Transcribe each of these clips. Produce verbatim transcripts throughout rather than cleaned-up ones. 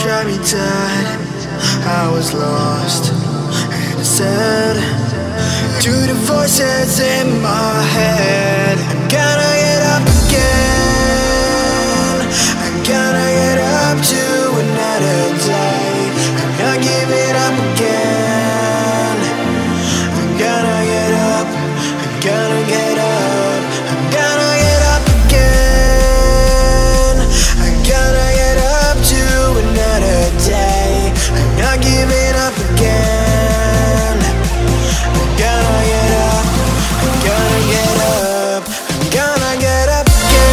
drive me dead. I was lost and sad to the voices in my head. I'm gonna get up again. I'm gonna get up to another day. I'm not giving up again. I'm gonna get up. I'm gonna get up. I'm gonna get up again. I'm gonna get up to another day. I'm not giving up again. I'm gonna get up. I'm gonna get up. I'm gonna get up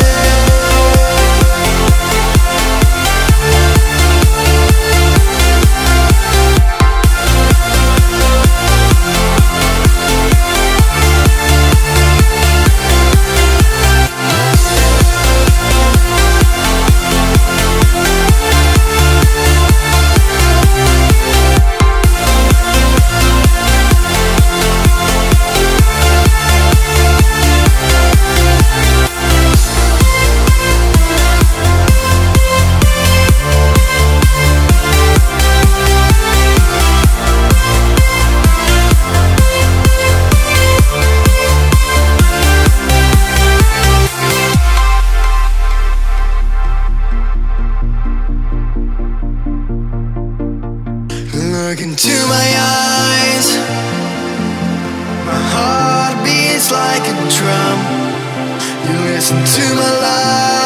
Look into my eyes. My heart beats like a drum. You listen to my lies.